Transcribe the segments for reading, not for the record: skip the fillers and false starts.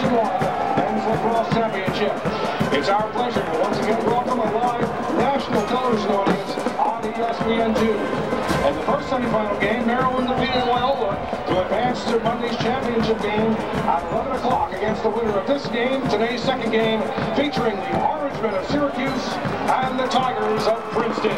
Division I Men's Lacrosse Championship. It's our pleasure to once again welcome a live national television audience on ESPN2. In the first semifinal game, Maryland defeated Loyola to advance to Monday's championship game at 11 o'clock against the winner of this game, today's second game, featuring the Orangemen of Syracuse and the Tigers of Princeton.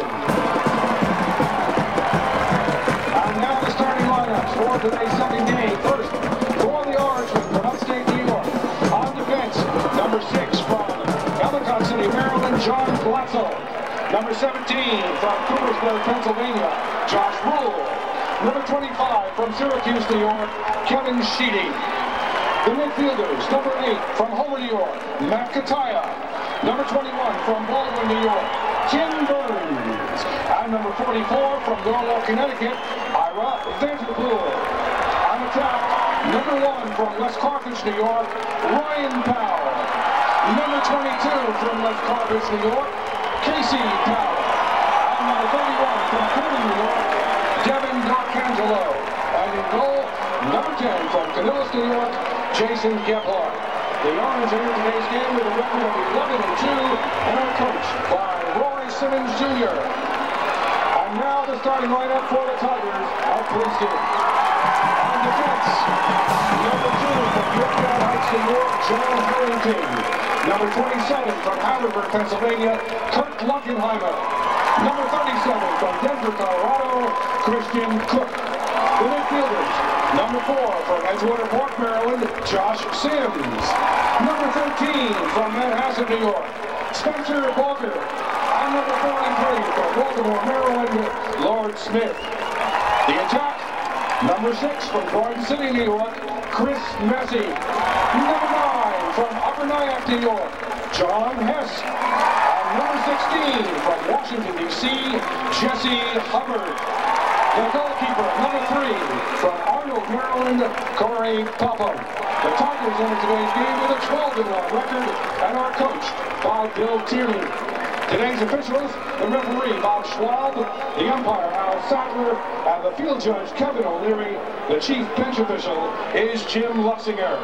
And now the starting lineups for today's second game. First, for the Orangemen from upstate New York. On defense, number 6 from Ellicott City, Maryland, John Glatzel. Number 17 from Coopersburg, Pennsylvania, Josh Rule. Number 25 from Syracuse, New York, Kevin Sheedy. The midfielders, number 8 from Homer, New York, Matt Kataya. Number 21 from Baldwin, New York, Tim Burns. And number 44 from Norwalk, Connecticut, Ira Vanderpool. On attack, number 1 from West Carthage, New York, Ryan Powell. Number 22 from West Carthage, New York, Casey Powell. And number 31 from Cleveland, New York, Devin D'Arcangelo. And in goal, number 10 from Camillus, New York, Jason Gephardt. The Orange enter today's game with a record of 11-2 and are coached by Roy Simmons Jr. And now the starting lineup for the Tigers of Princeton. On defense, number 2 from Yorktown Heights, New York, John Harrington. Number 27 from Haverford, Pennsylvania, Kurt Luckenheimer. Number 37 from Denver, Colorado, Christian Cook. The midfielders, number 4 from Edgewater Park, Maryland, Josh Sims. Number 13 from Manhasset, New York, Spencer Walker. And number 43 from Baltimore, Maryland, Lord Smith. The attack, number 6 from Garden City, New York, Chris Messi. Number 9 from Upper Nyack, New York, John Hess. And number 16 from Washington, D.C., Jesse Hubbard. The goalkeeper, number 3 from Arnold, Maryland, Corey Popham. The Tigers enter today's game with a 12-1 record and are coached by Bill Tierney. Today's officials, the referee, Bob Schwab, the umpire, Al Sattler, and the field judge, Kevin O'Leary. The chief bench official is Jim Luxinger.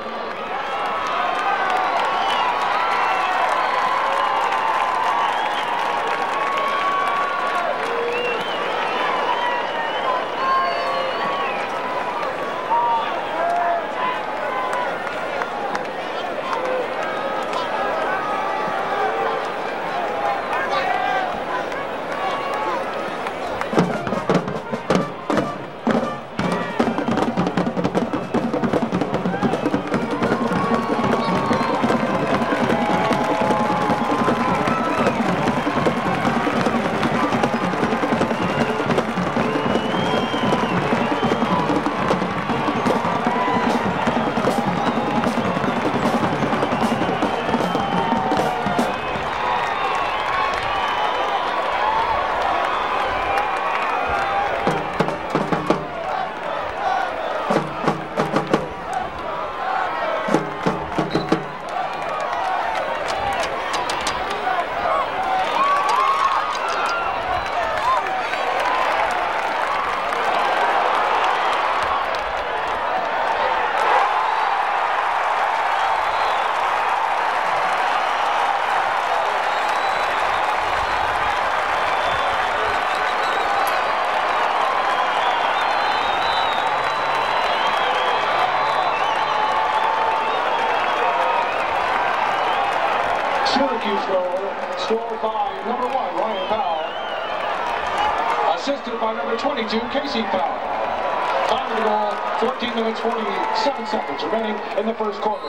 Syracuse goal scored by number 1, Ryan Powell, assisted by number 22, Casey Powell. Time of the goal, 14 minutes, 47 seconds remaining in the first quarter.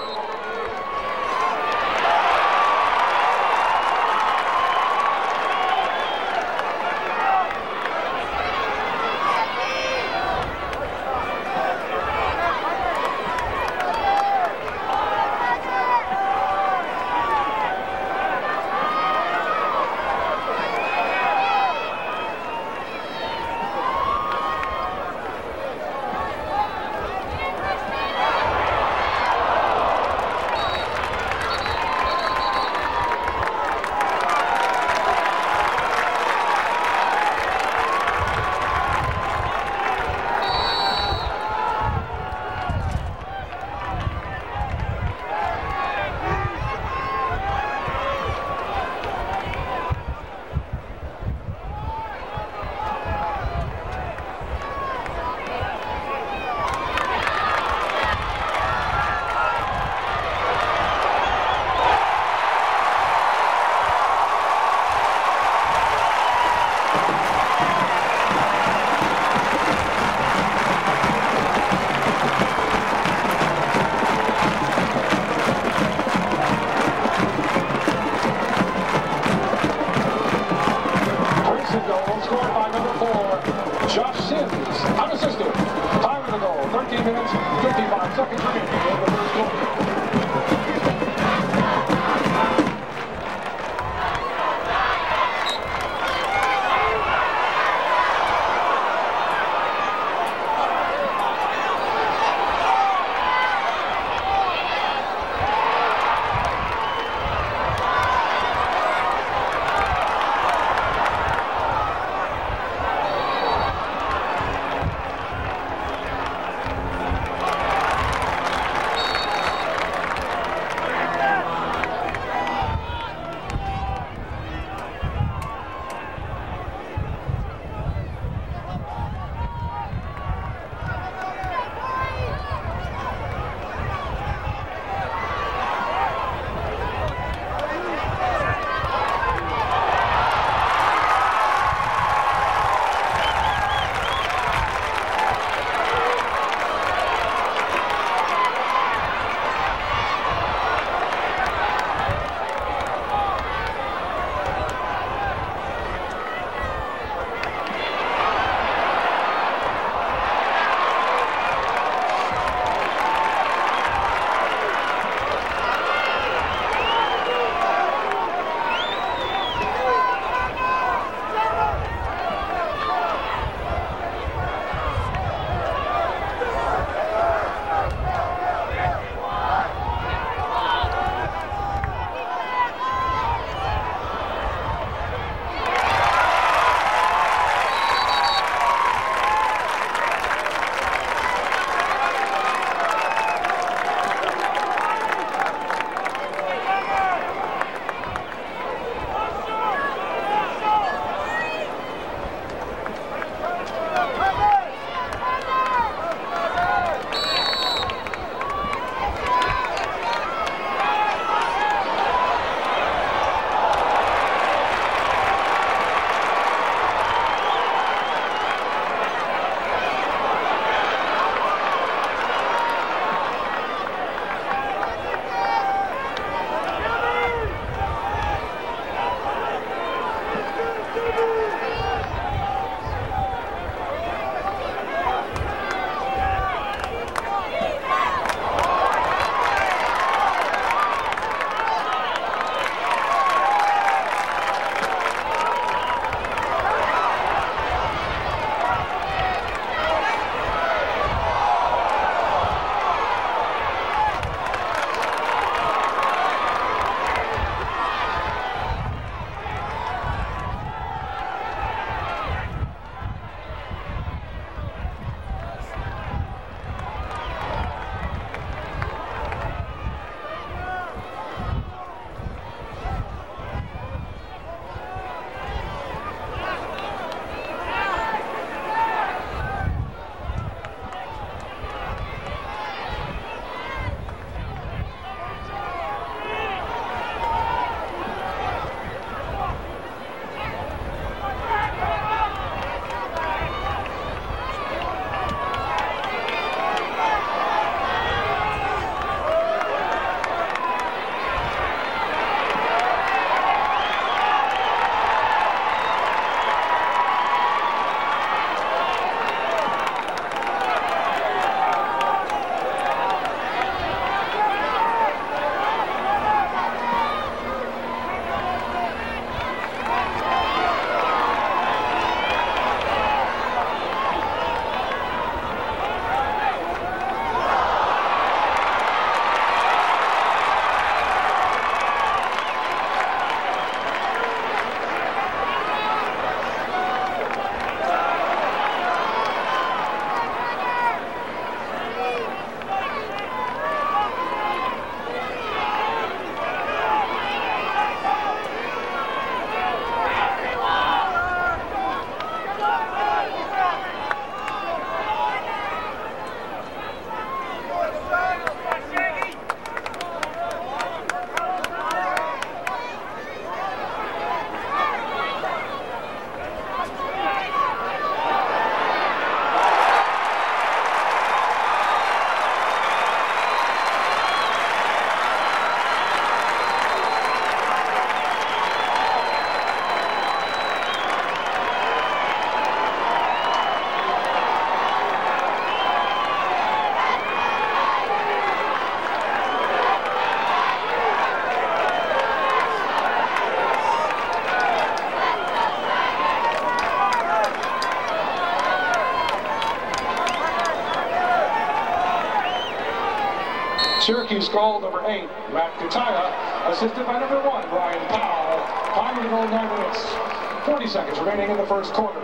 Syracuse goal number 8, Matt Kutaya, assisted by number 1, Ryan Powell. Time to go 9 minutes. 40 seconds remaining in the first quarter.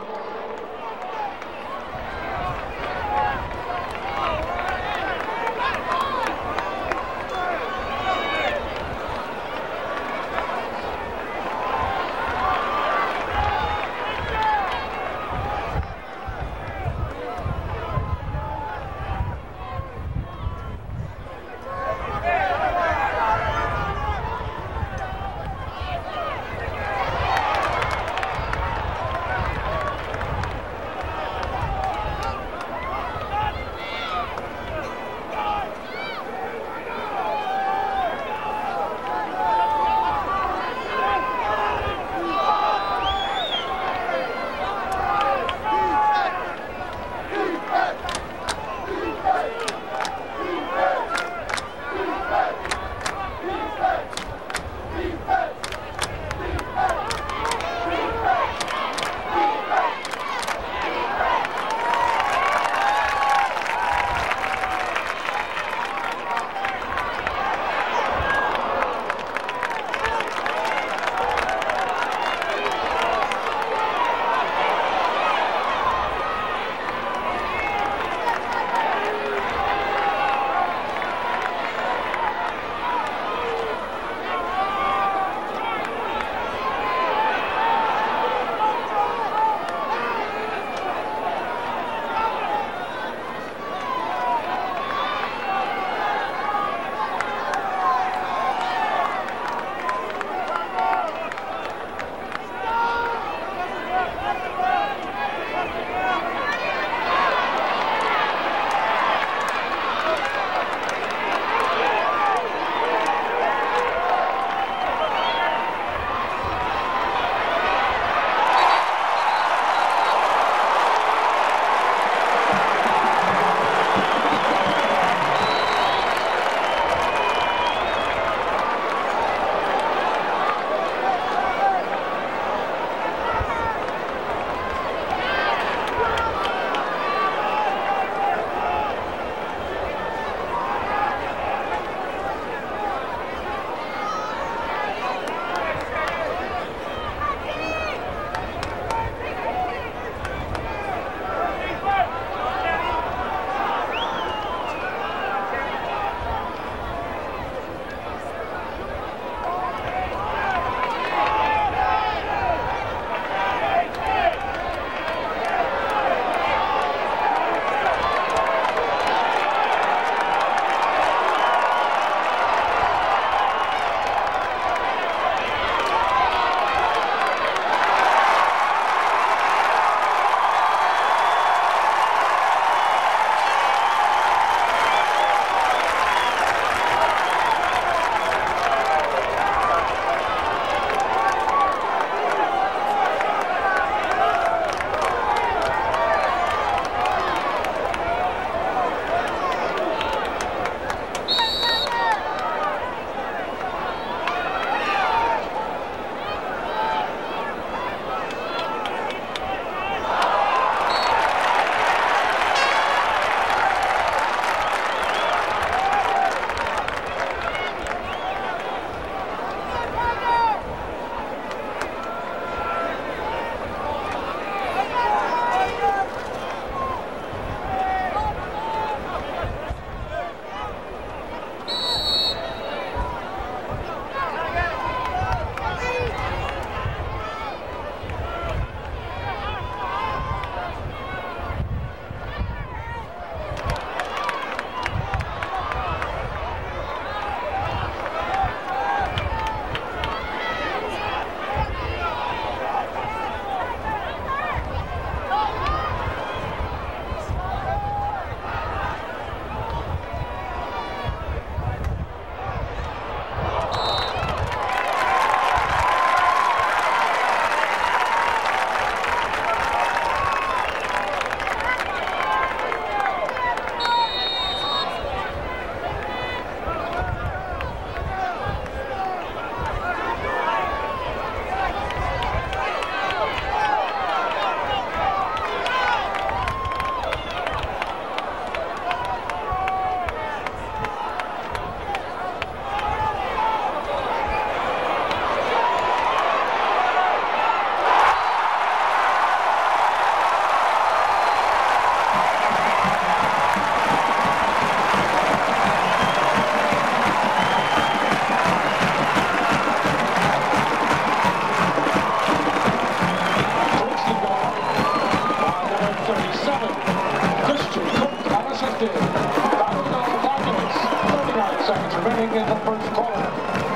seconds remaining in the first quarter.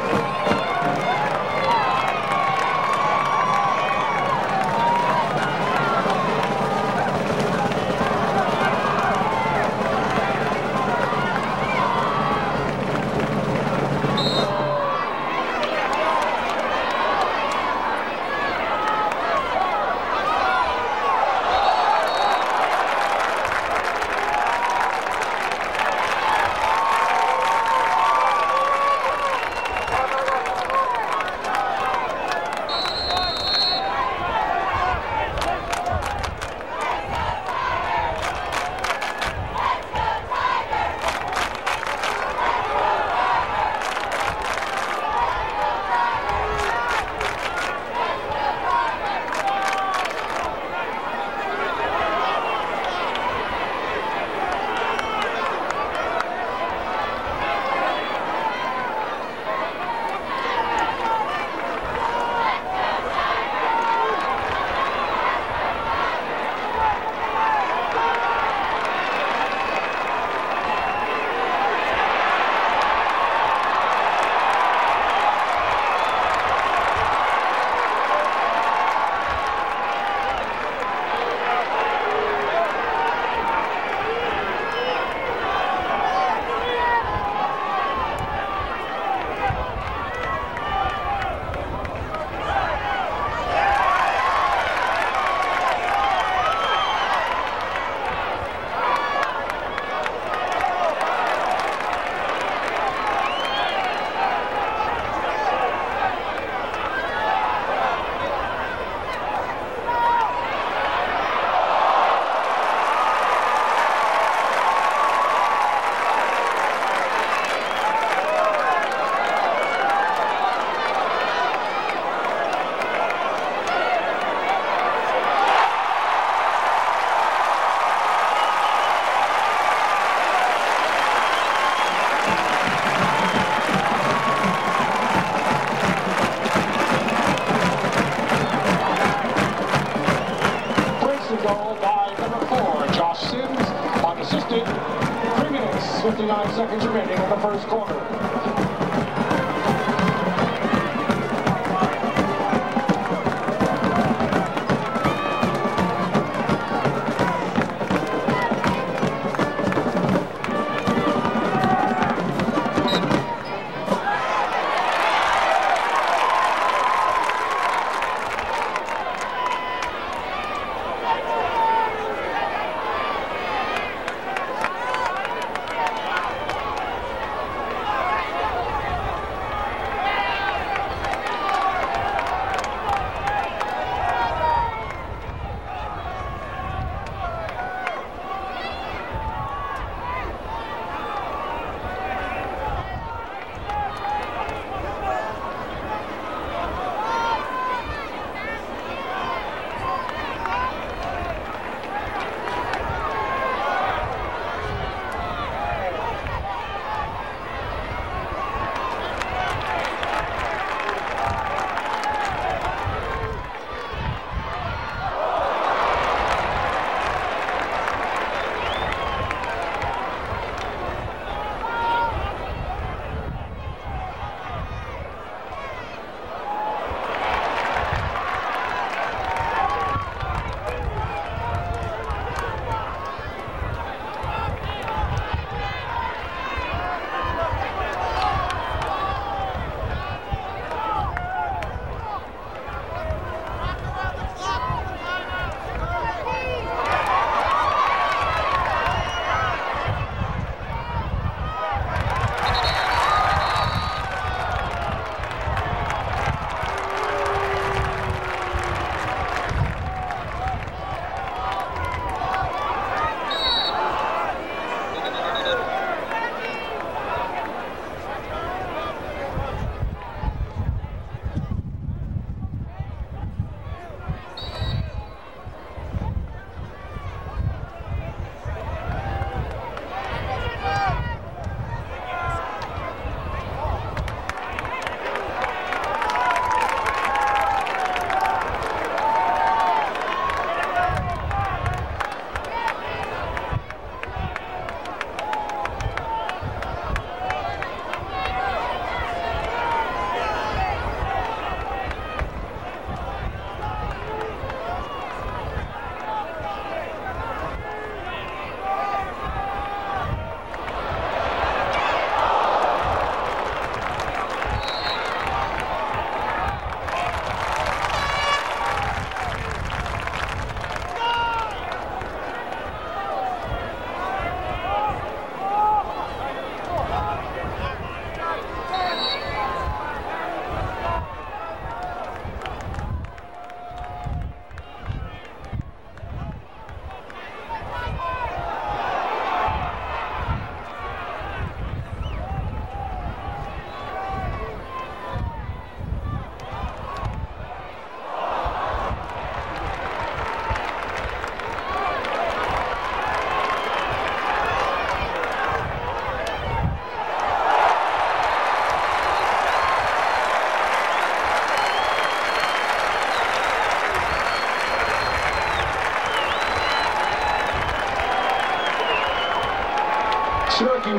Goal by number 4, Josh Sims, unassisted. 3 minutes, 59 seconds remaining in the first quarter.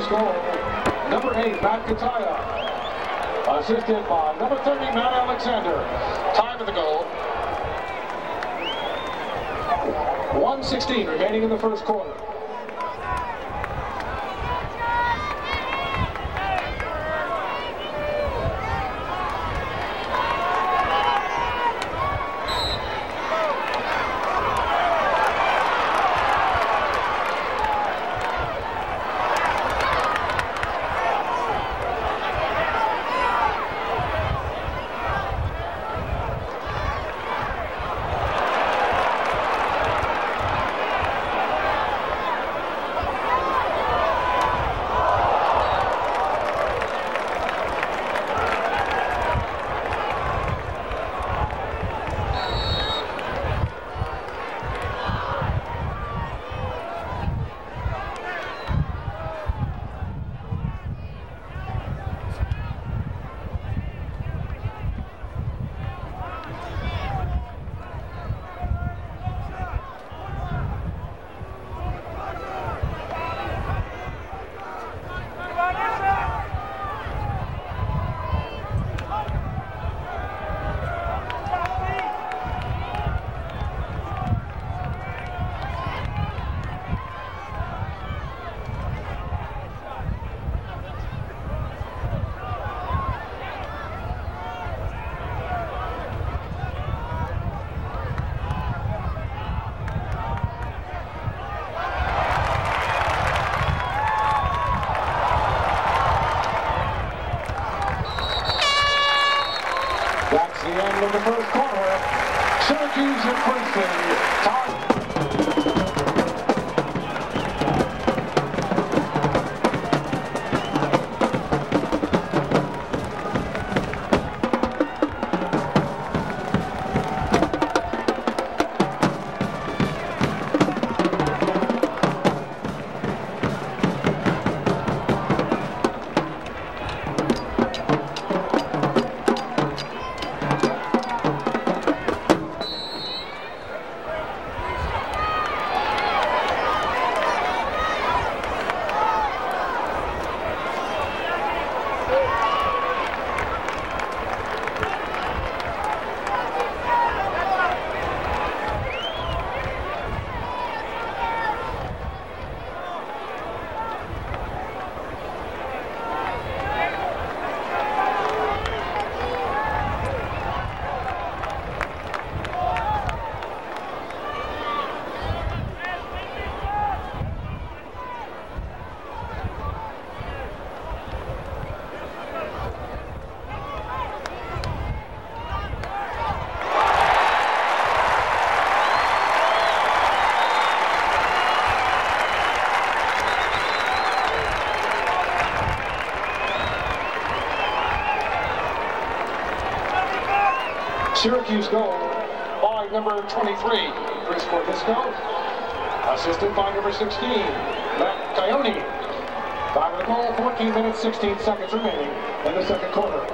Syracuse goal, number 8, Matt Kataya, assisted by number 30, Matt Alexander. Time of the goal, 1:16 remaining in the first quarter. That's the end of the first quarter. Syracuse and Princeton tied. Syracuse goal by number 23, Chris Corvisco, assisted by number 16, Matt Coyote. Time of the goal, 14 minutes, 16 seconds remaining in the second quarter.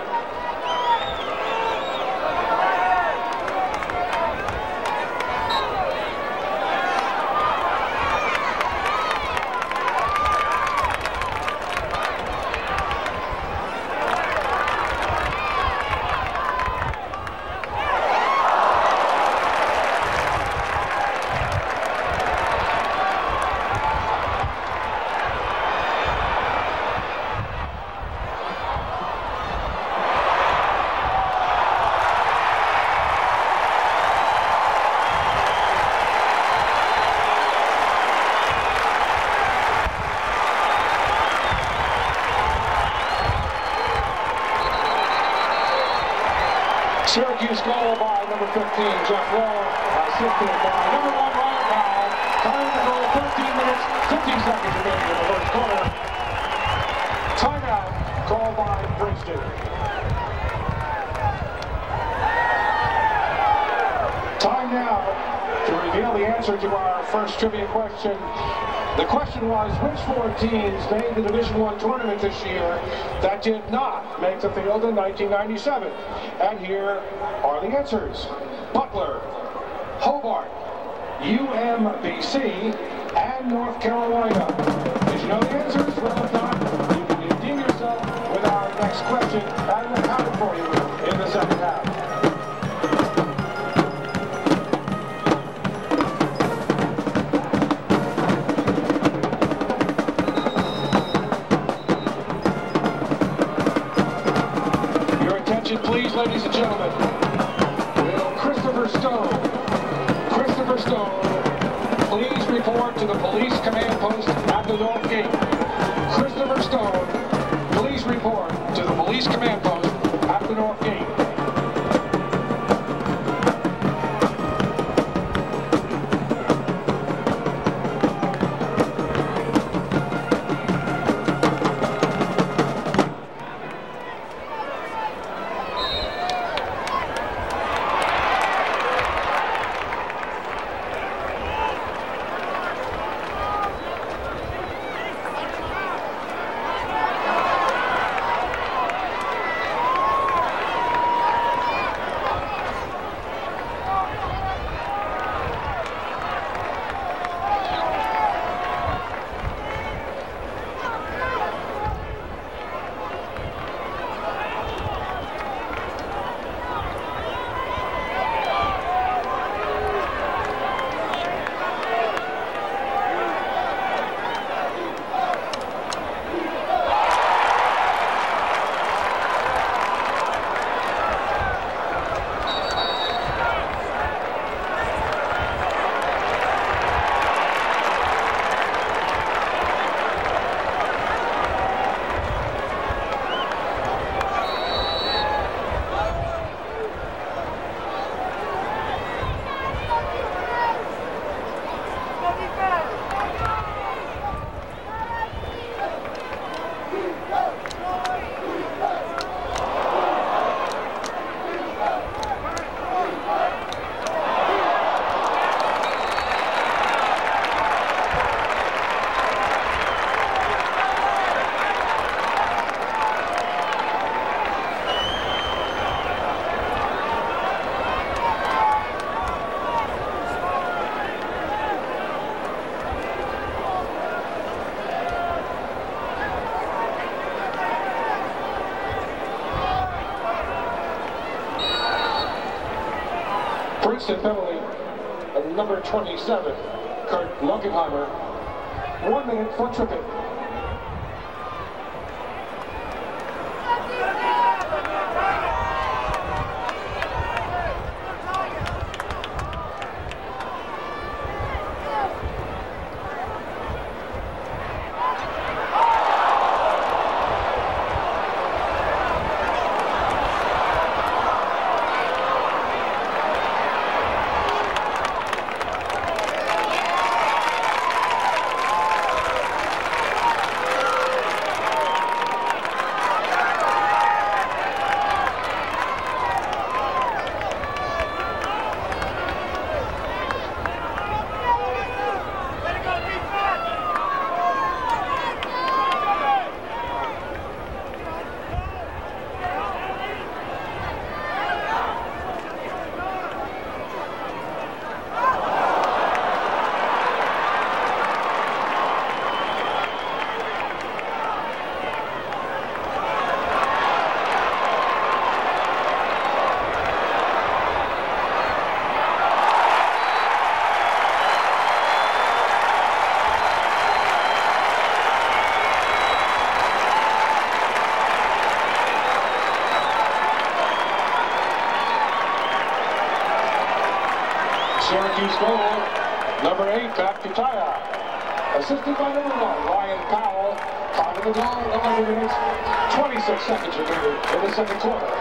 Syracuse goal by number 15, Jeff Lowe, assisted by number 1, Ryan Powell. Time to goal, 13 minutes, 15 seconds remaining in the first quarter. Timeout called by Princeton. Time now to reveal the answer to our first trivia question. The question was, which 4 teams made the Division I tournament this year that did not make the field in 1997? And here are the answers. Butler, Hobart, UMBC, and North Carolina. you know the answers? Well, if not, you can redeem yourself with our next question, and we'll count it for you in the second half. Your attention, please, ladies and gentlemen. Will Christopher Stone, please report to the police command post at the north gate. Christopher Stone, please report to the police command post at the north gate. Princeton penalty of number 27, Kurt Lunkenheimer. 1 minute for tripping. Syracuse goal, number 8, back to Taya. Assisted by number 1, Ryan Powell. Time of the goal, 11 minutes, 26 seconds remaining in the second quarter.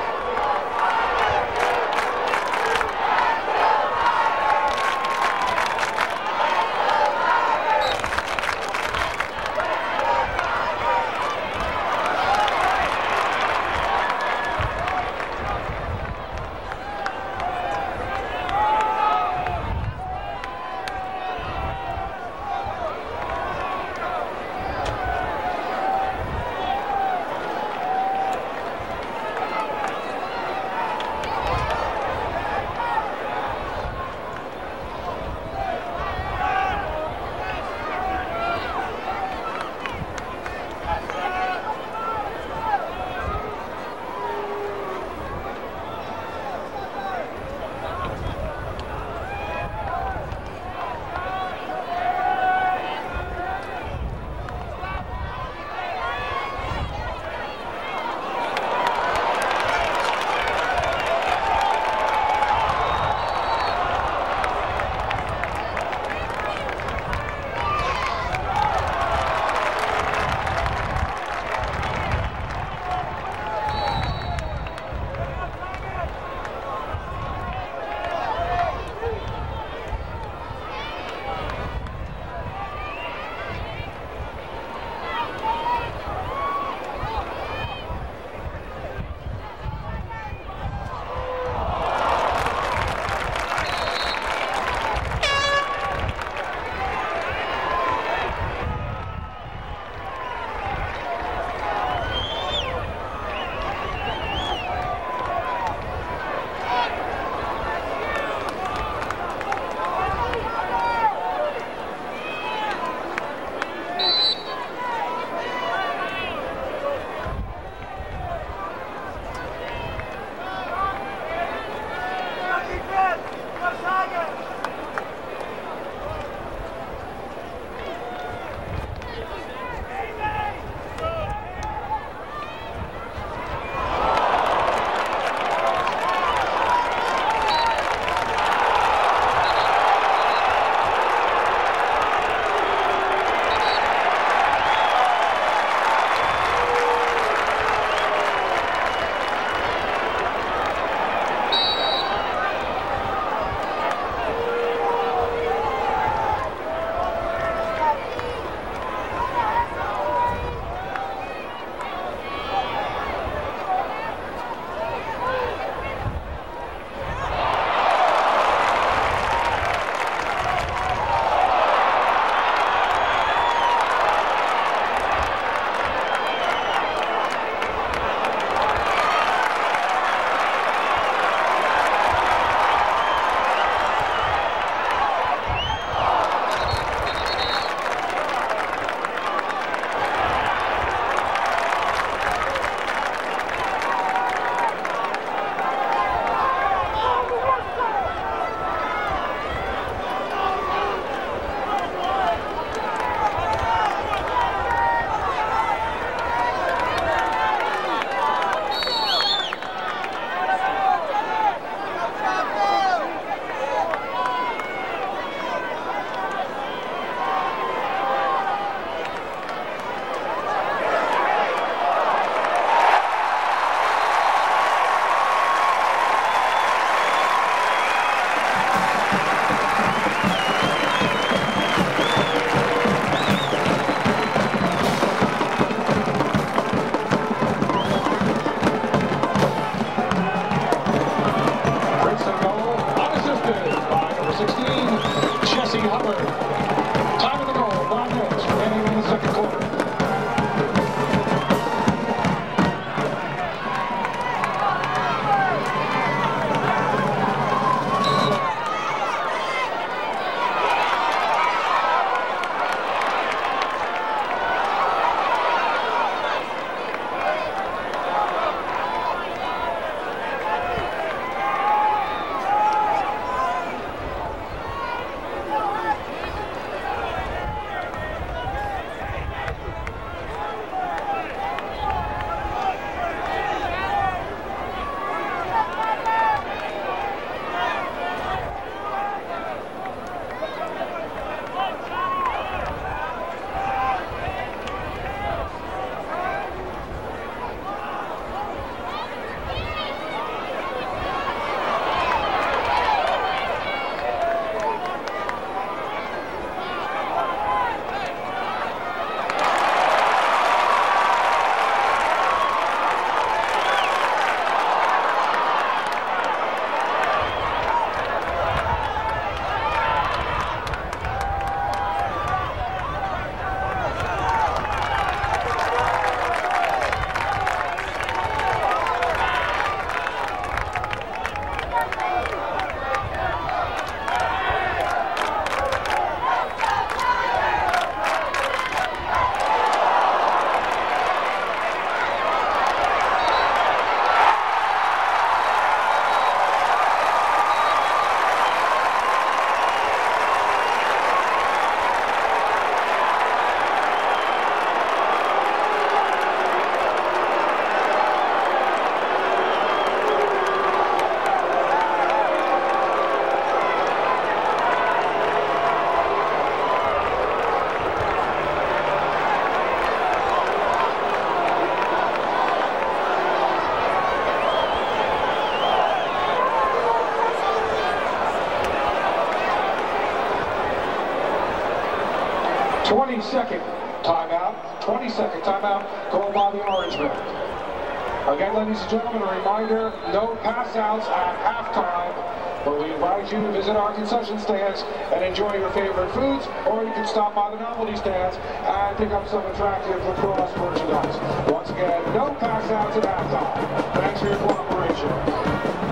20-second timeout. 20-second timeout called by the Orangemen. Again, ladies and gentlemen, a reminder, no pass outs at halftime. But we invite you to visit our concession stands and enjoy your favorite foods, or you can stop by the novelty stands and pick up some attractive lacrosse merchandise. Once again, no pass outs at halftime. Thanks for your cooperation.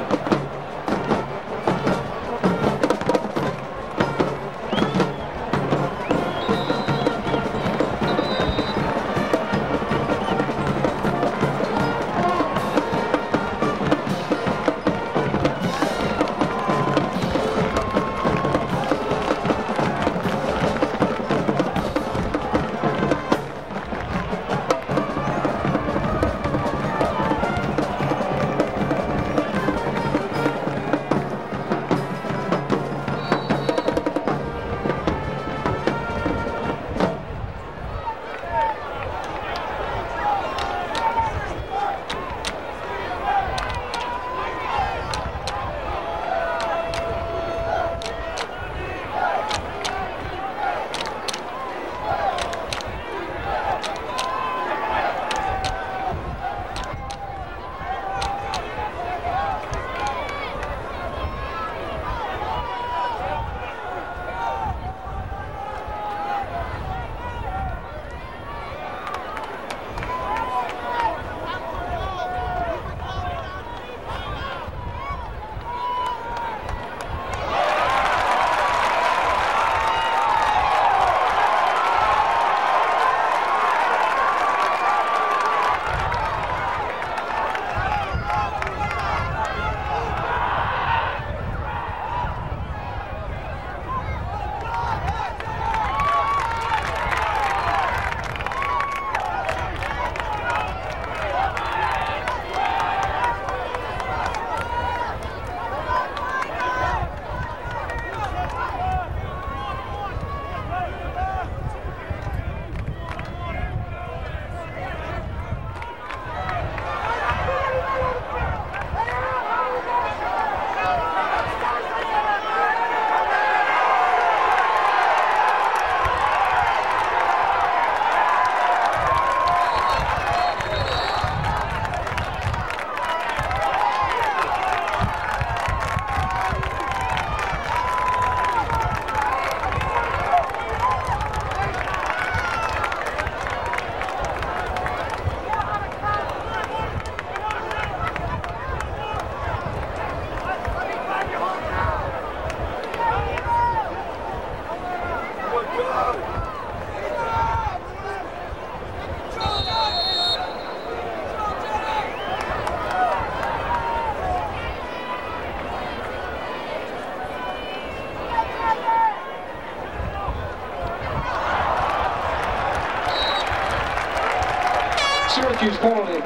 Syracuse penalty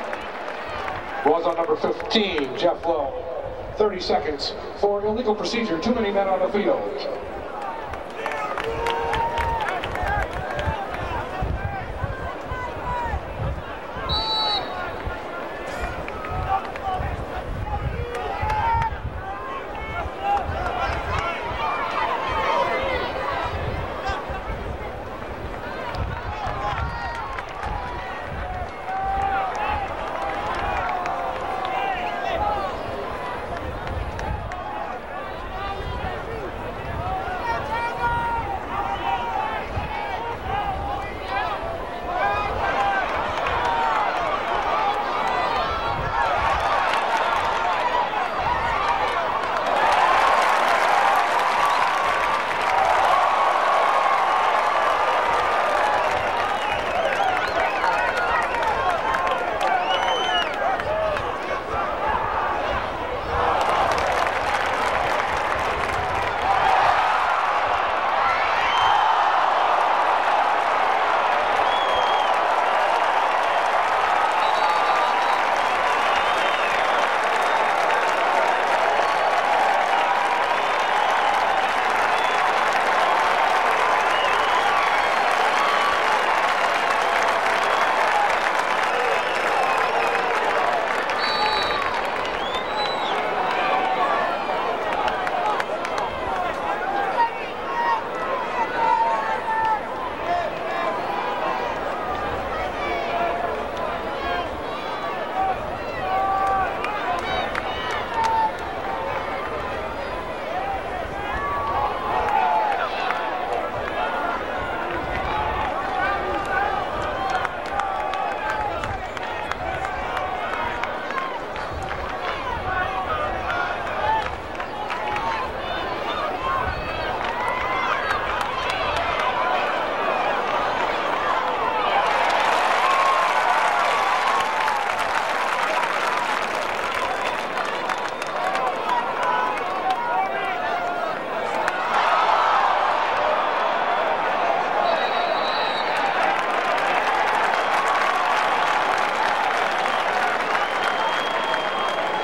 was on number 15, Jeff Lowe. 30 seconds for illegal procedure. Too many men on the field.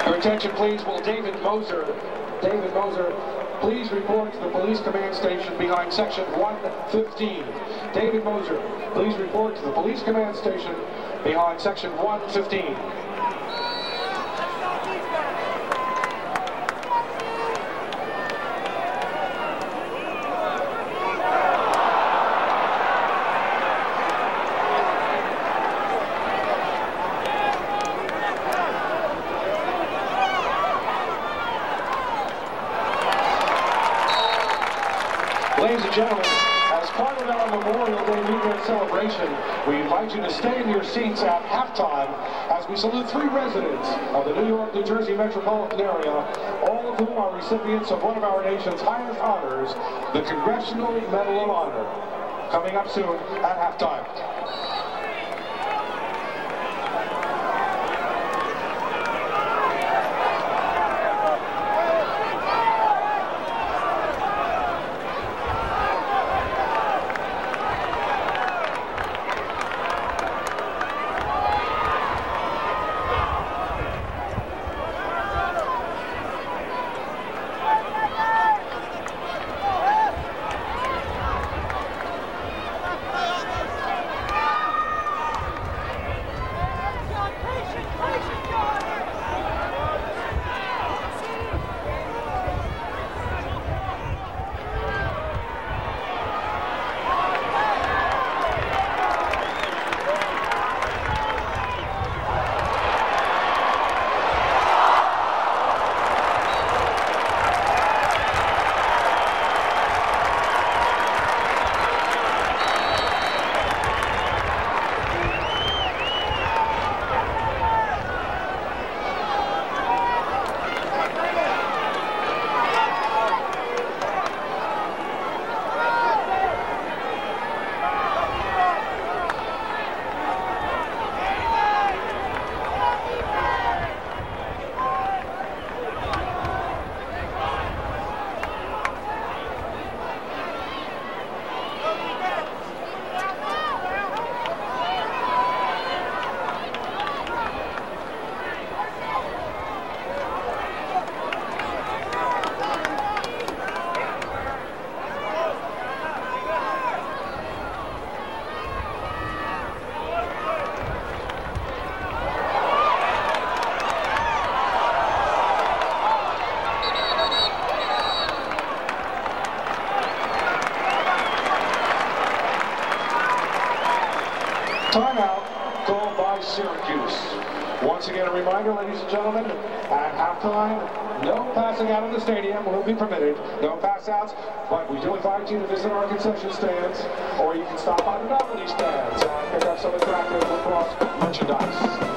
Your attention, please. Will David Moser, please report to the police command station behind section 115. David Moser, please report to the police command station behind section 115. Ladies and gentlemen, as part of our Memorial Day weekend celebration, we invite you to stay in your seats at halftime as we salute 3 residents of the New York, New Jersey metropolitan area, all of whom are recipients of one of our nation's highest honors, the Congressional Medal of Honor. Coming up soon at halftime. Timeout called by Syracuse. Once again, a reminder, ladies and gentlemen, at halftime, no passing out of the stadium will be permitted. No pass outs, but we do invite you to visit our concession stands, or you can stop by the novelty stands and pick up some attractive lacrosse merchandise.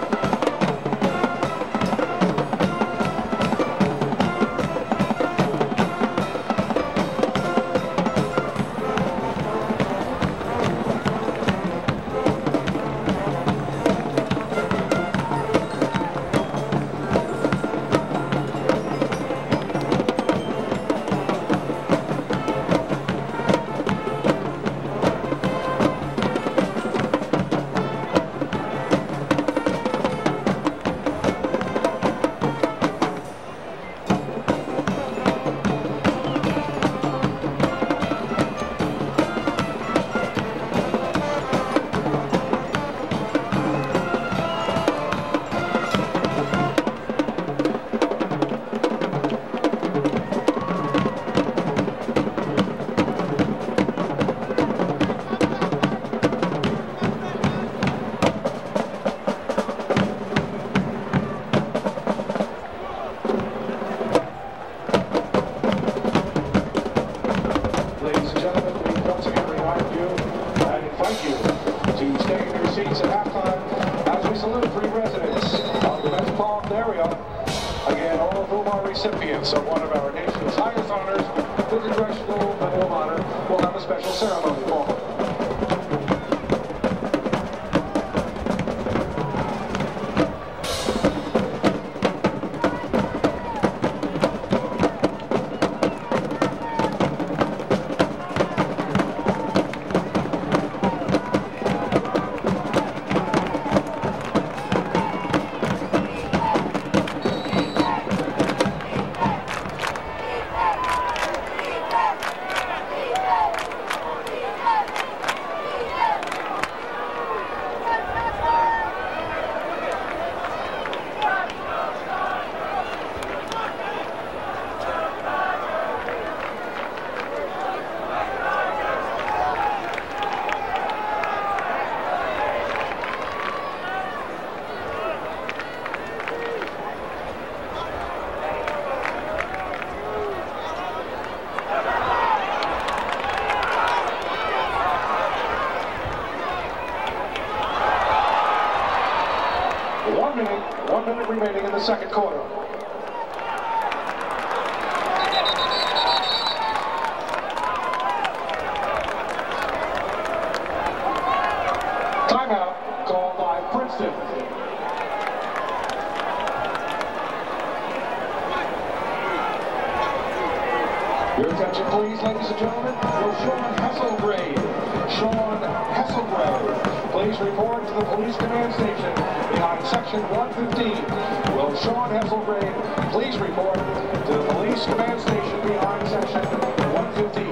Again, all of whom are recipients of one of our nation's highest honors, the Congressional Medal of Honor. We'll have a special ceremony for them. the second quarter. Timeout called by Princeton. Your attention, please, ladies and gentlemen. Will Sean Hesselgrave. Sean Hesselgrave, please report to the police command station behind section 115. Will Sean Hesselgrave please report to the police command station behind section 115.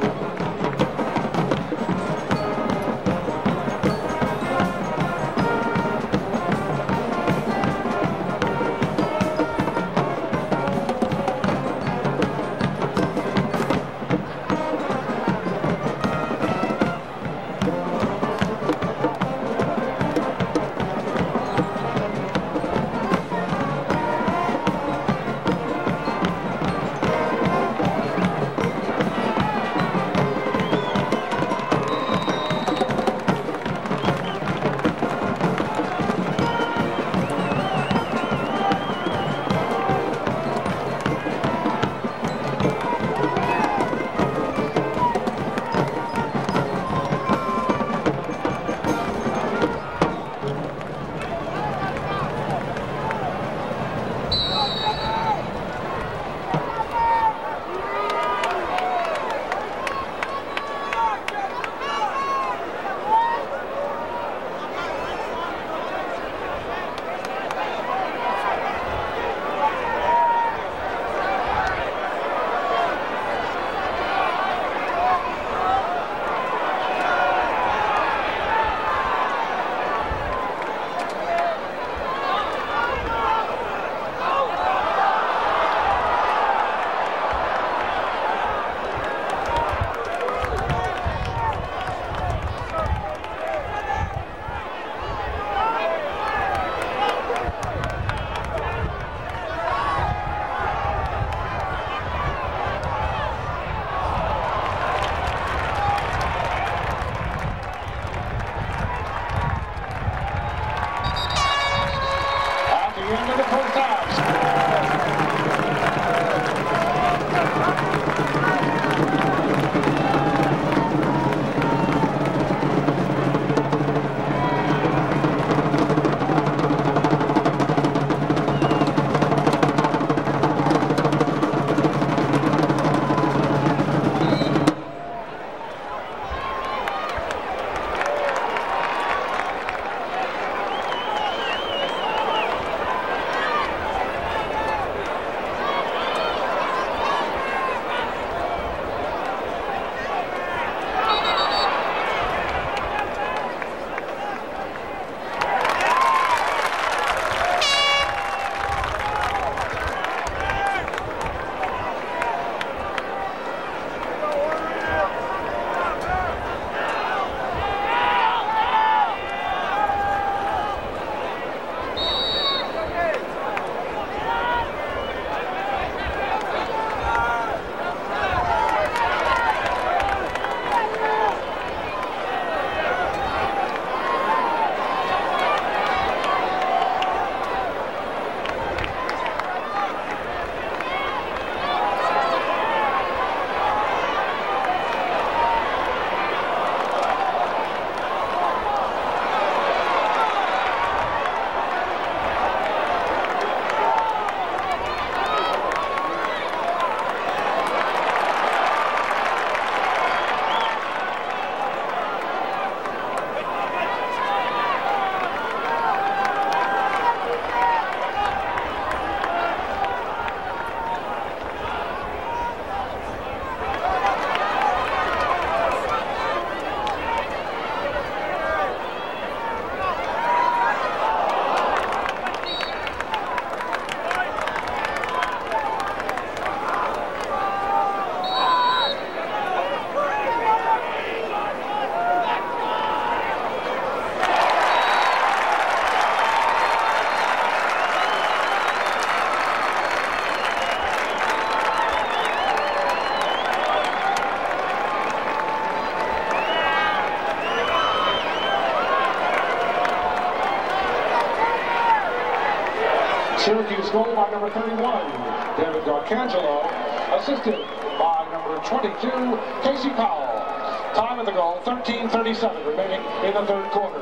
Syracuse goal by number 31, David D'Arcangelo, assisted by number 22, Casey Powell. Time of the goal, 13:37 remaining in the third quarter.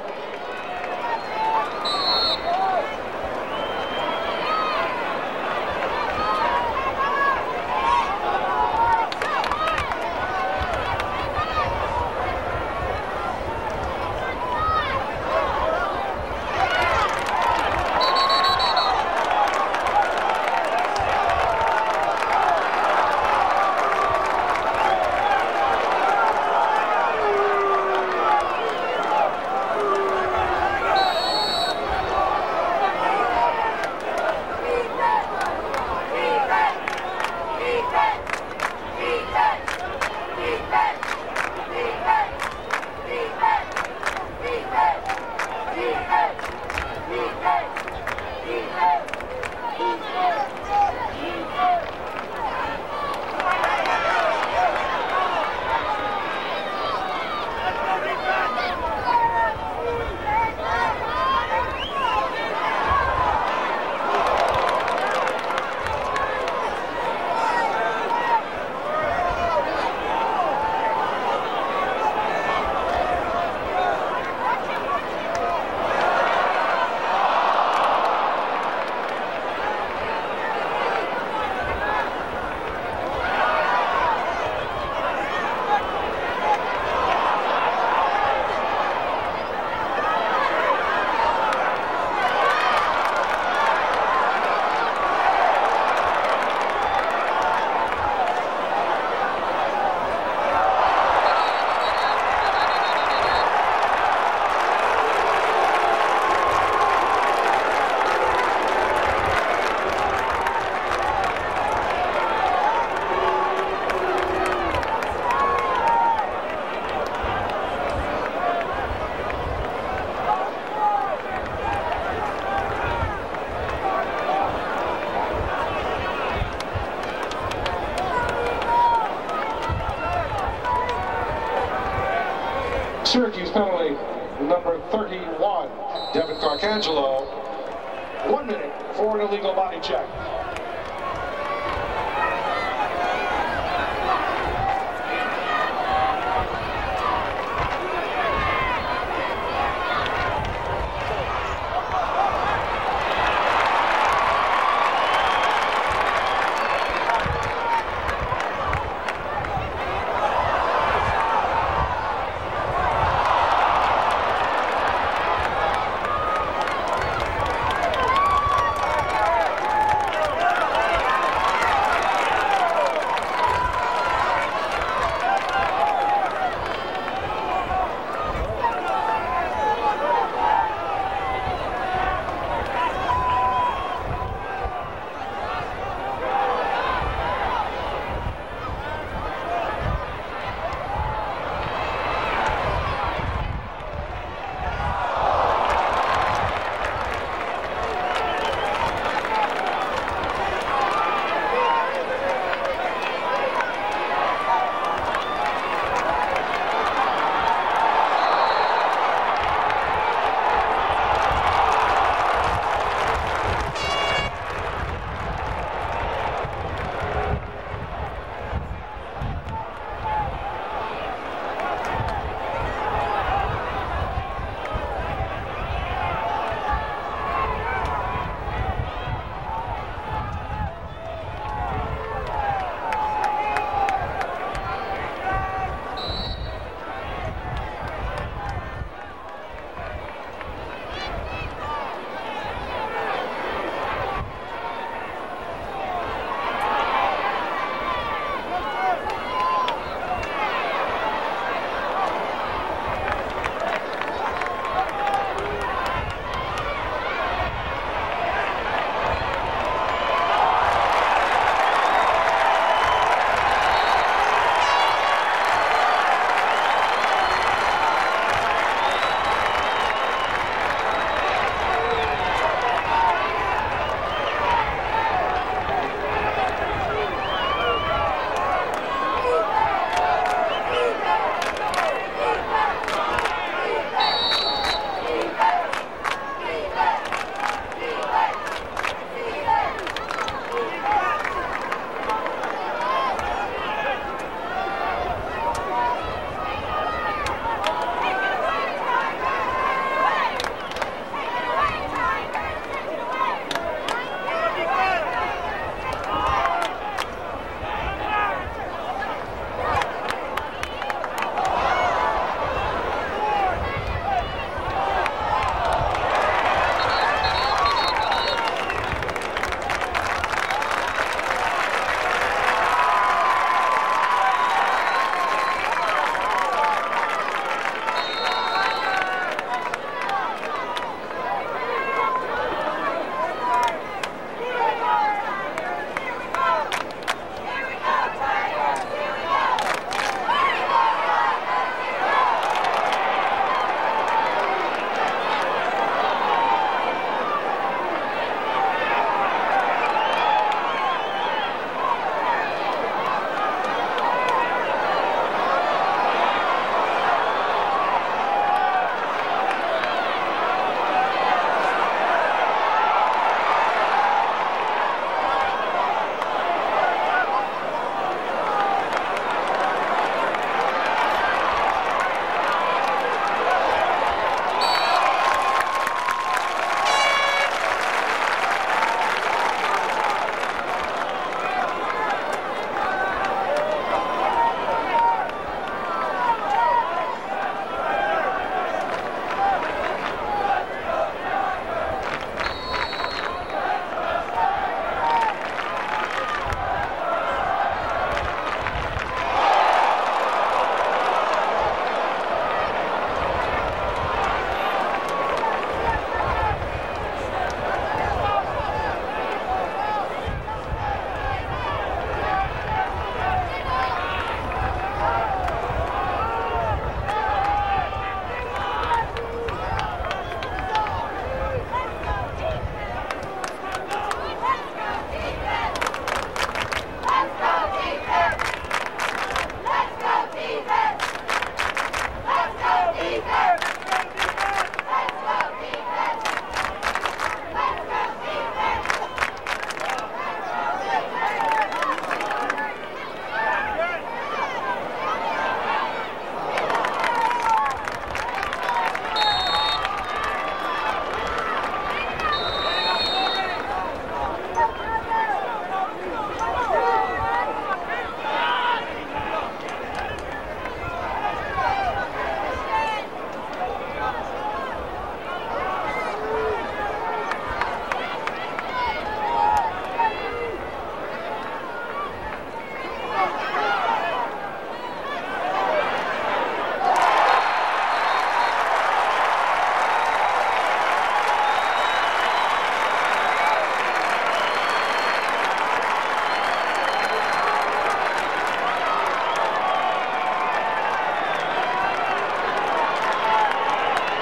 Syracuse penalty, number 31, David D'Arcangelo. 1 minute for an illegal body check.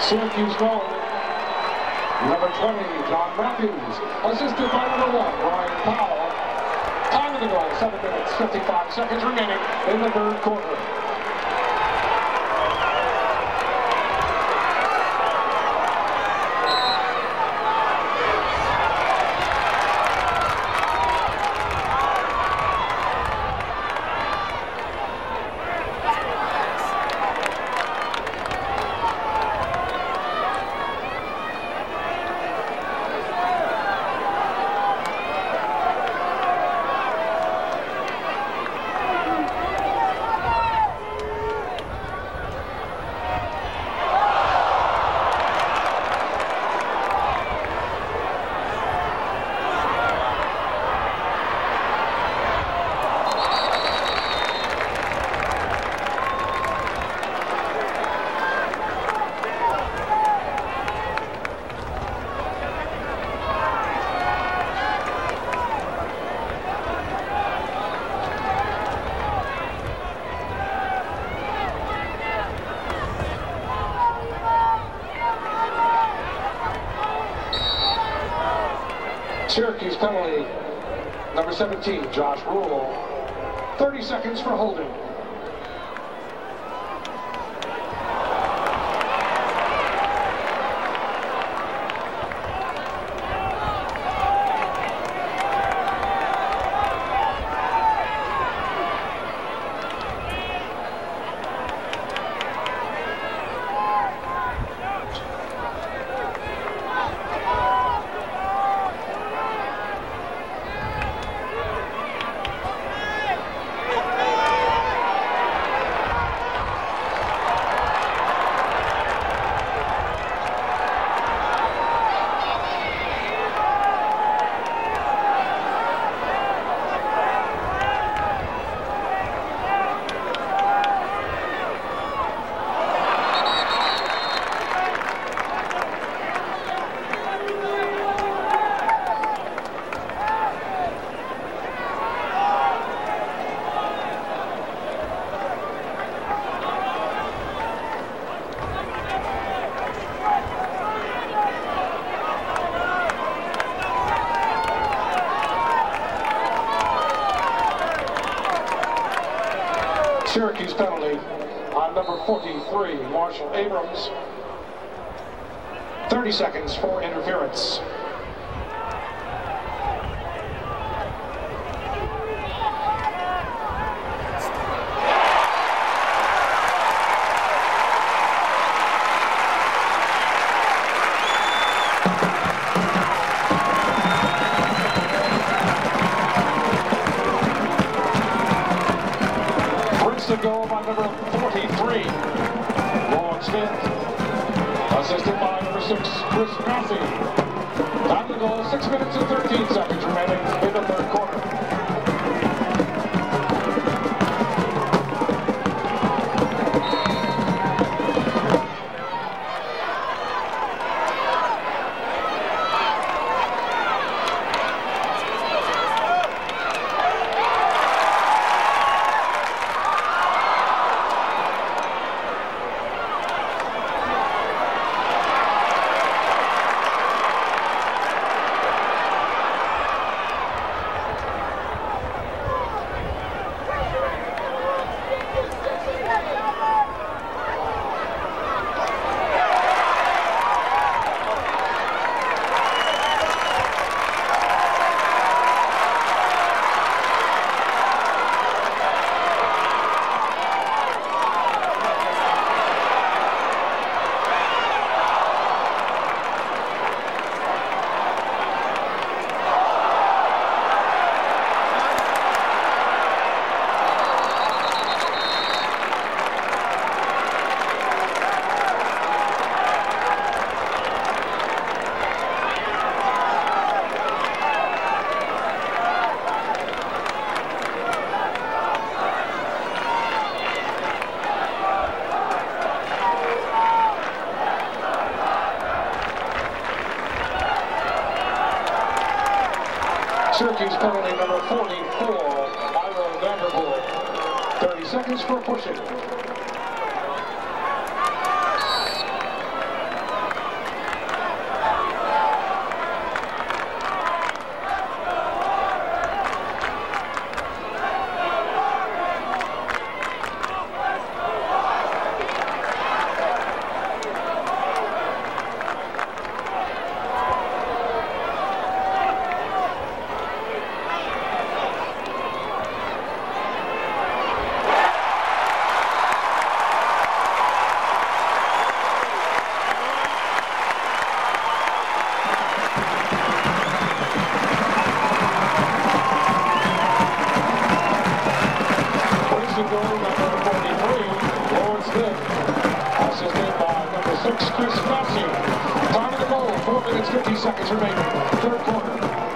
Syracuse goal. Number 20, John Matthews. Assisted by number 1, Brian Powell. Time of the goal, 7 minutes, 55 seconds remaining in the third quarter. Syracuse penalty, number 17, Josh Rule. 30 seconds for holding. Syracuse penalty on number 43, Marshall Abrams. 30 seconds for interference. The goal by number 43, Lauren Smith, assisted by number 6, Chris Massey. Time to goal, 6 minutes and 13 seconds remaining in the third quarter. Syracuse penalty number 44, Ira Vanderpool. 30 seconds for pushing. seconds remaining. Third quarter.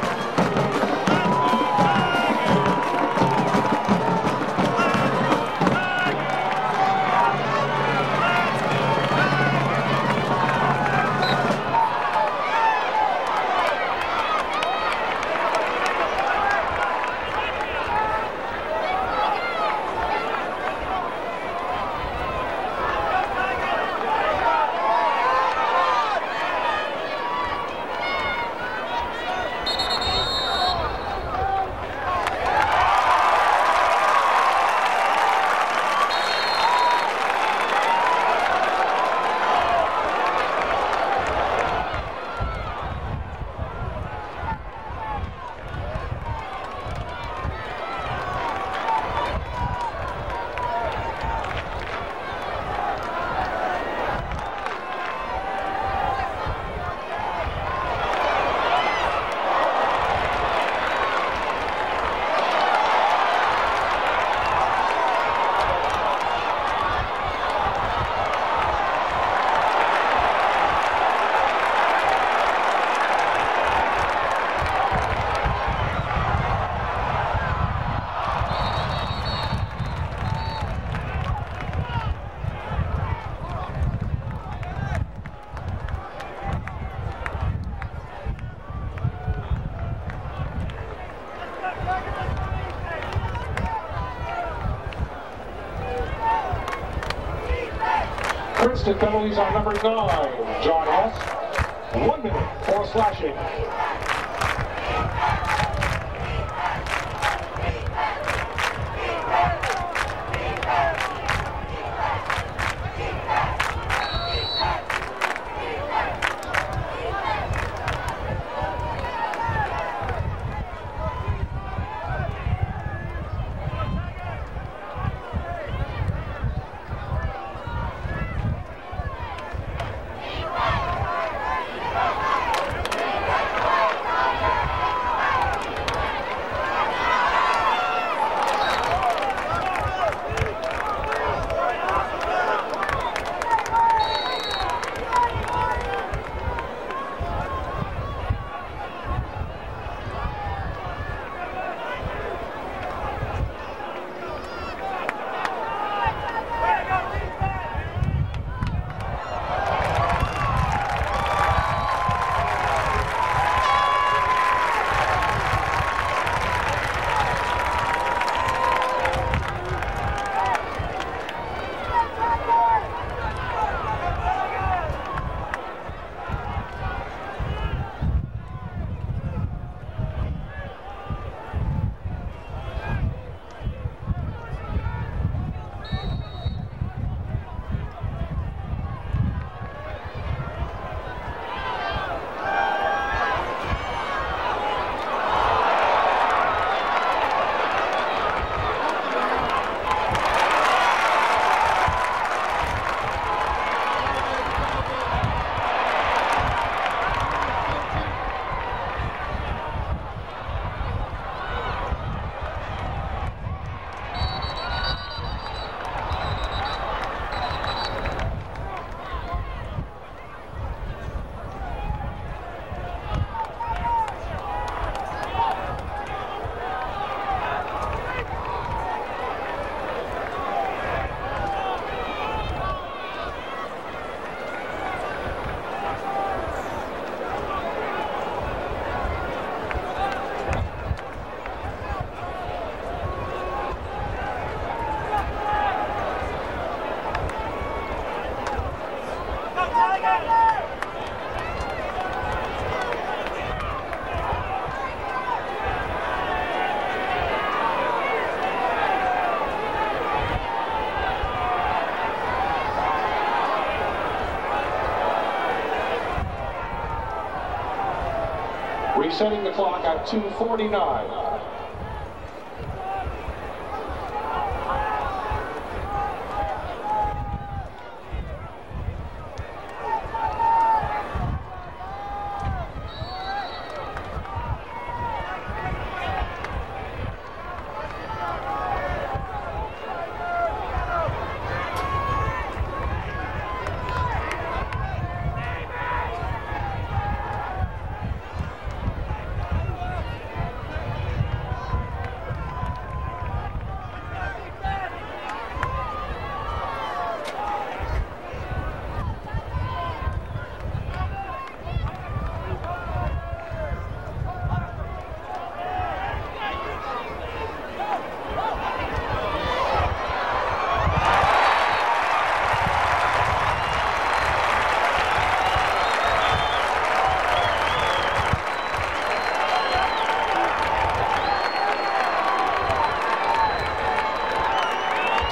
Princeton penalties on number 9, John Hess. 1 minute for slashing. Resetting the clock at 2:49.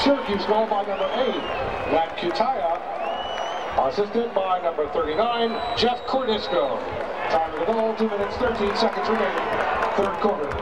Syracuse goal by number 8, Matt Kutaya, assisted by number 39, Jeff Cordisco. Time of the goal, 2 minutes, 13 seconds remaining, third quarter.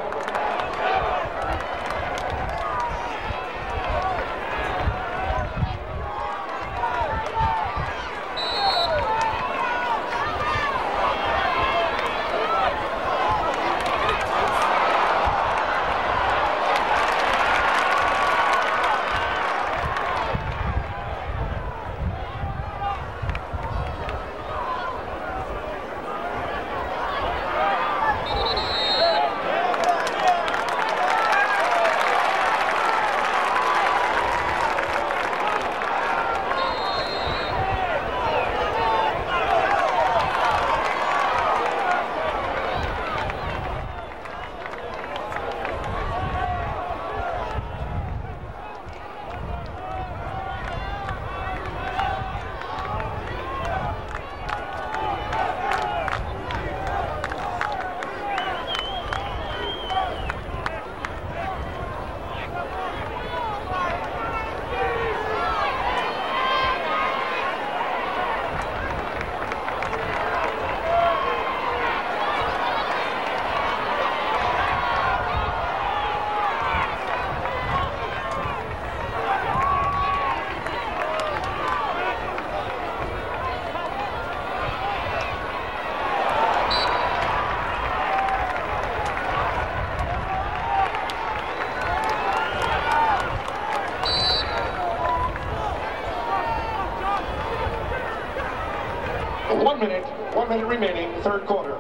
One minute remaining, third quarter.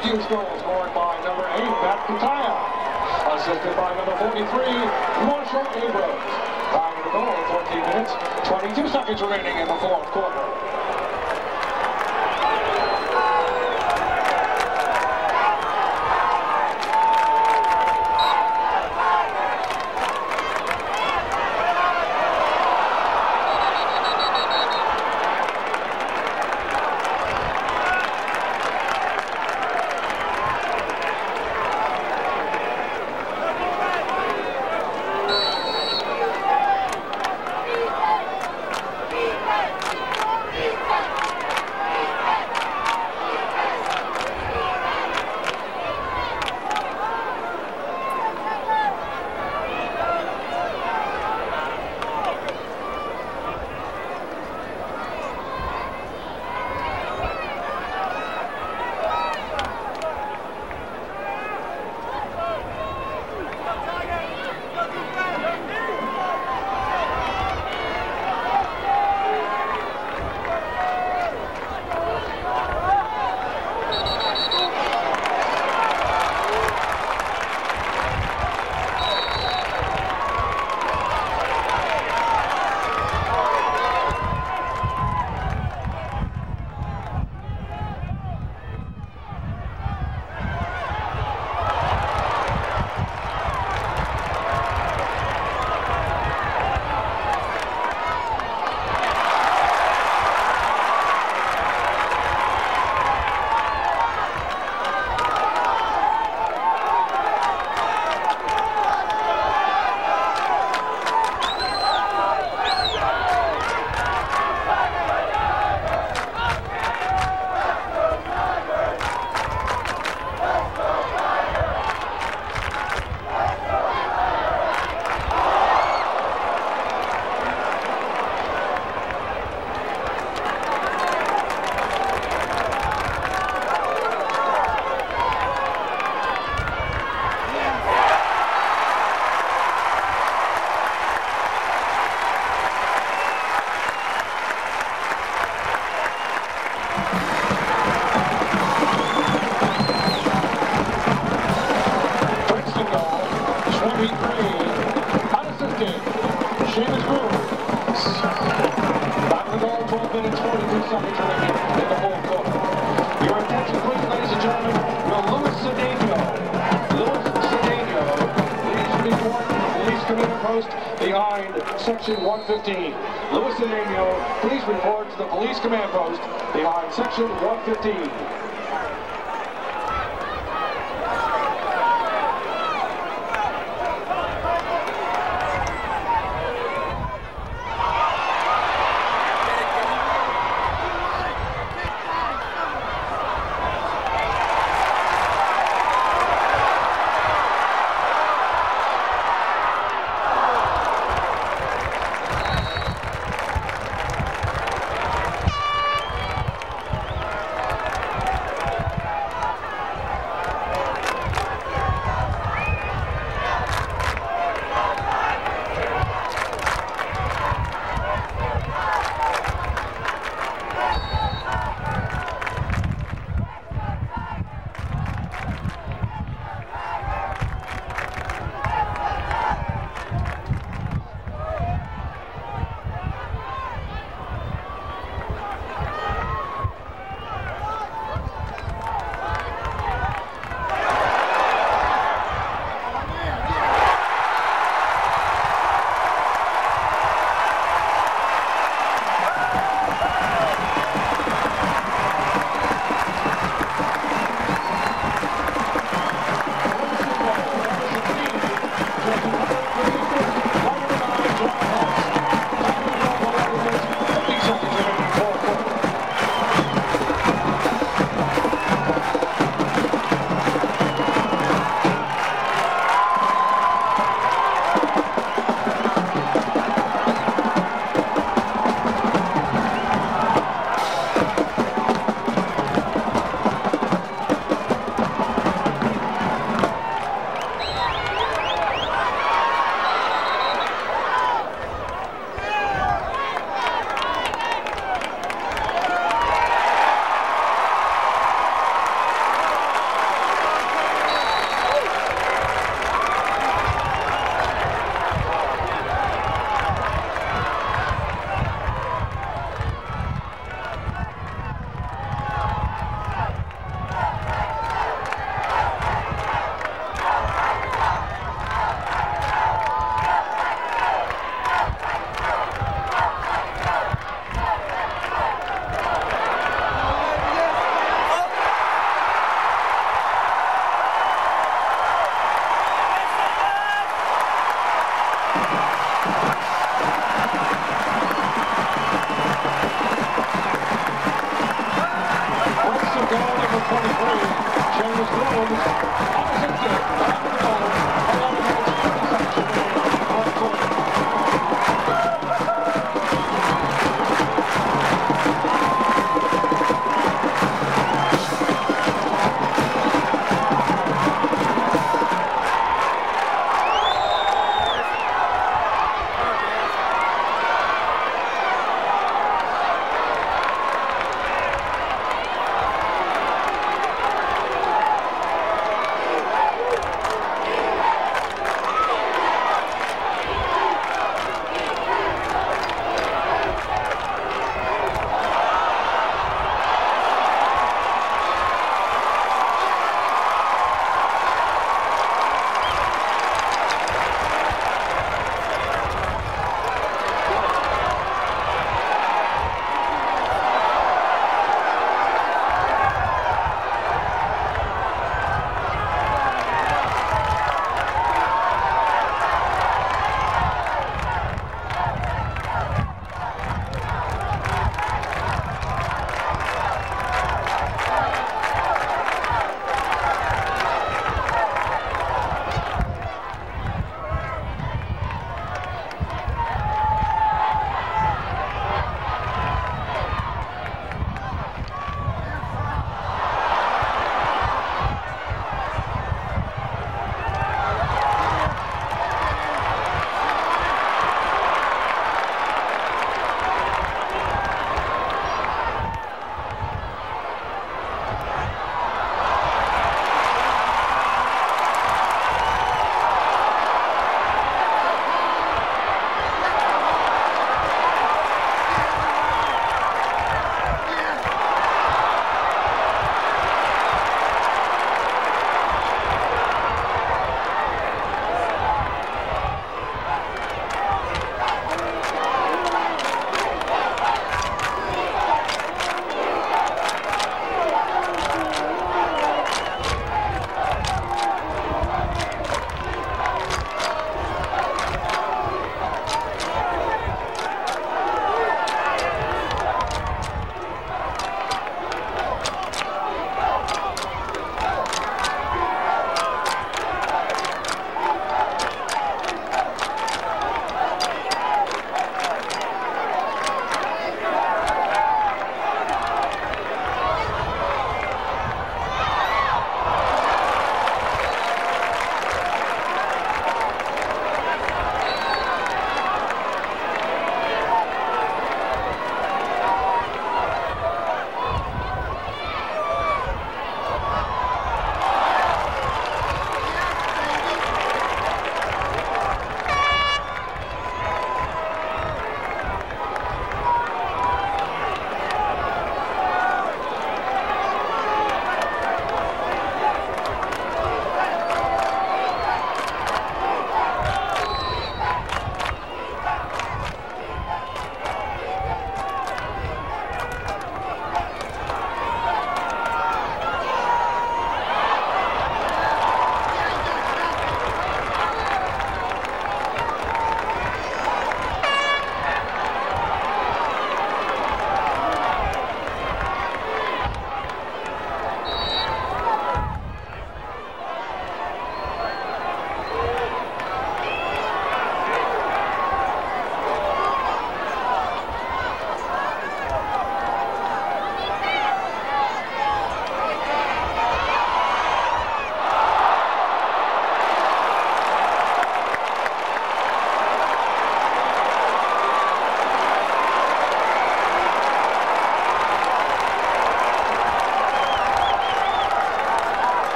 Syracuse goal scored by number 8, Matt Kataya. Assisted by number 43, Marshall Abrams. Time of the goal, 14 minutes, 22 seconds remaining in the fourth quarter. Behind section 115. Louis Cedeno, please report to the police command post behind section 115.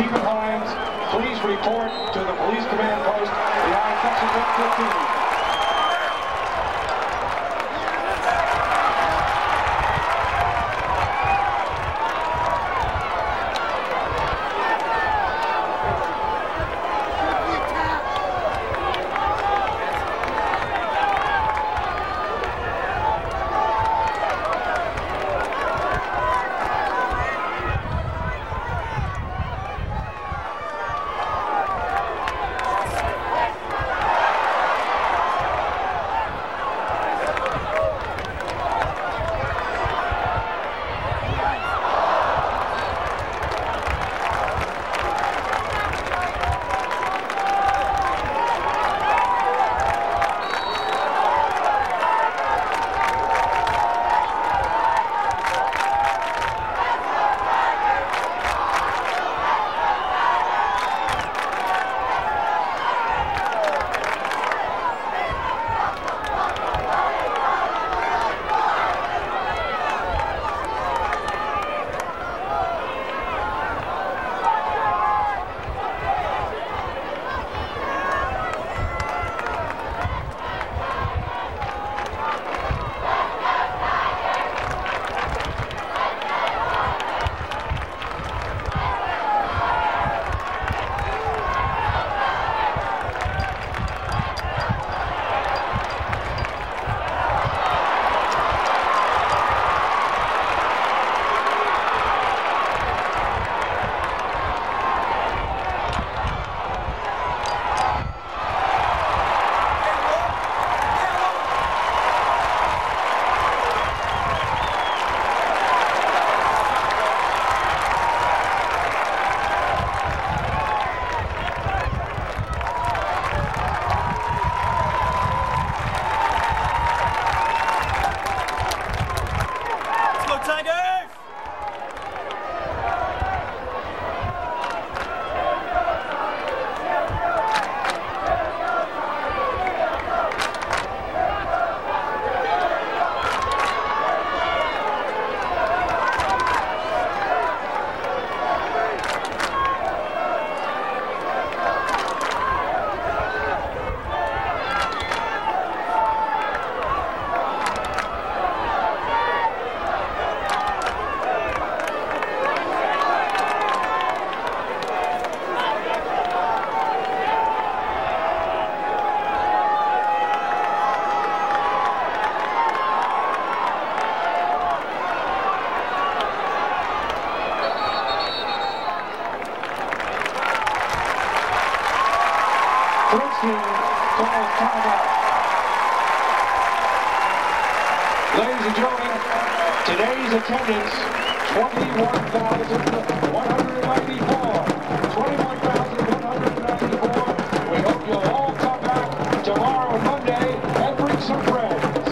Stephen Hines, please report to the police command post behind section 115. Ladies and gentlemen, today's attendance, 21,194. 21,194. We hope you'll all come back tomorrow, Monday, and bring some friends.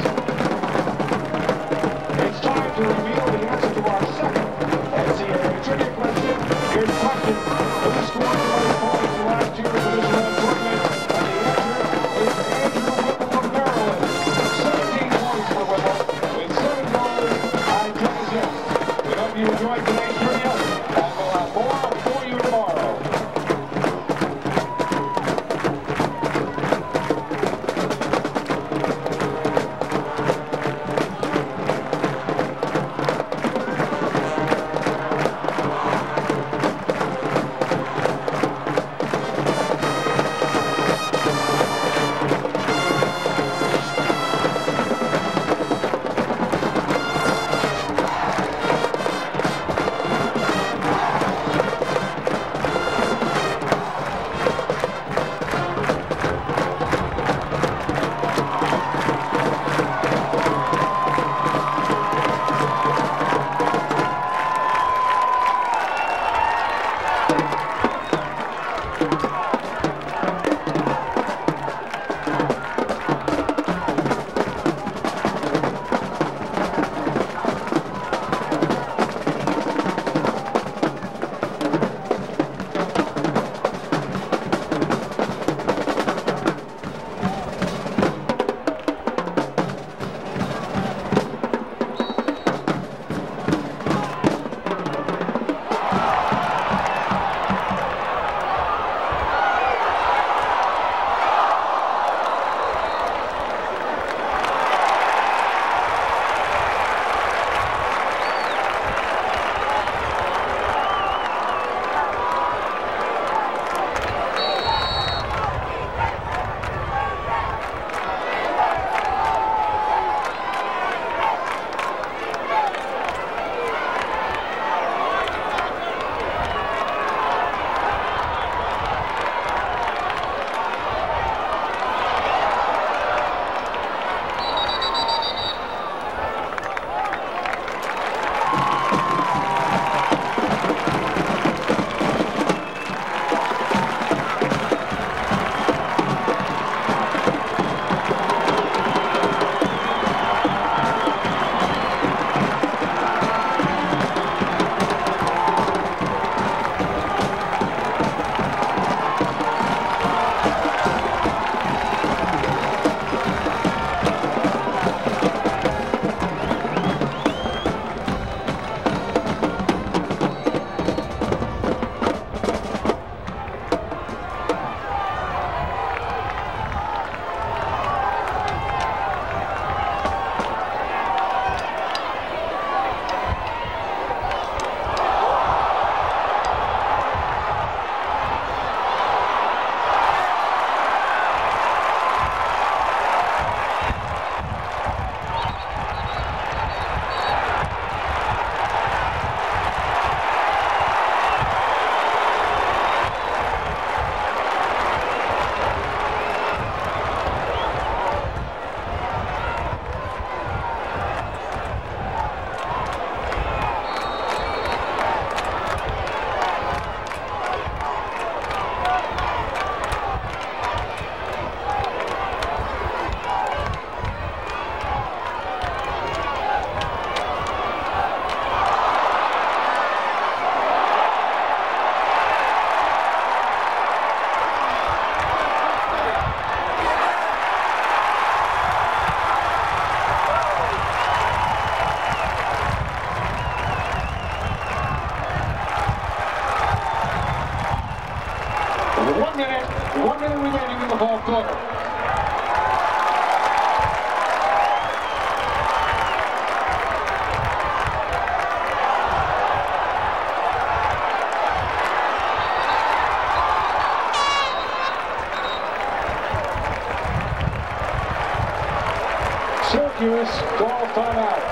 It's time to reveal the answer to our second NCAA trivia question. Here's the question. Who scored the most points in last year's Division I tournament? And the answer is Andrew Whipple of Maryland. 17 points for Whipple with 7 goals and 10 assists. We hope you enjoyed today's trivia, and we'll have more for you 1 minute remaining in the fourth quarter. Syracuse calls timeout.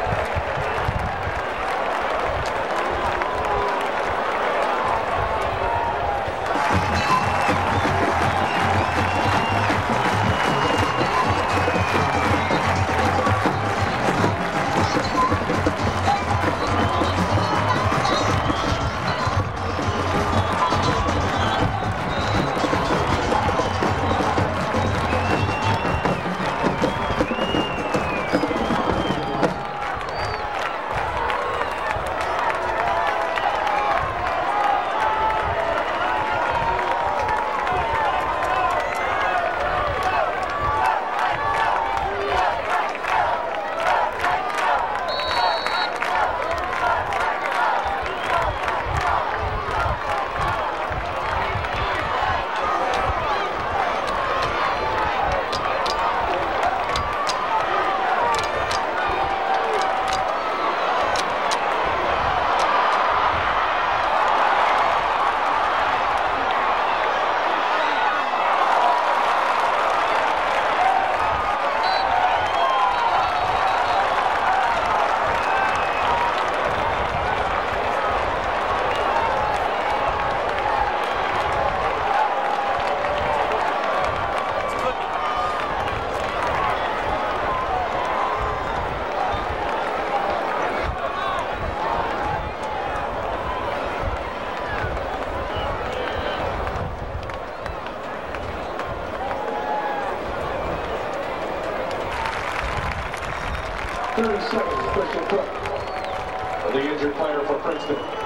Seconds, Christian Cook, the injured player for Princeton.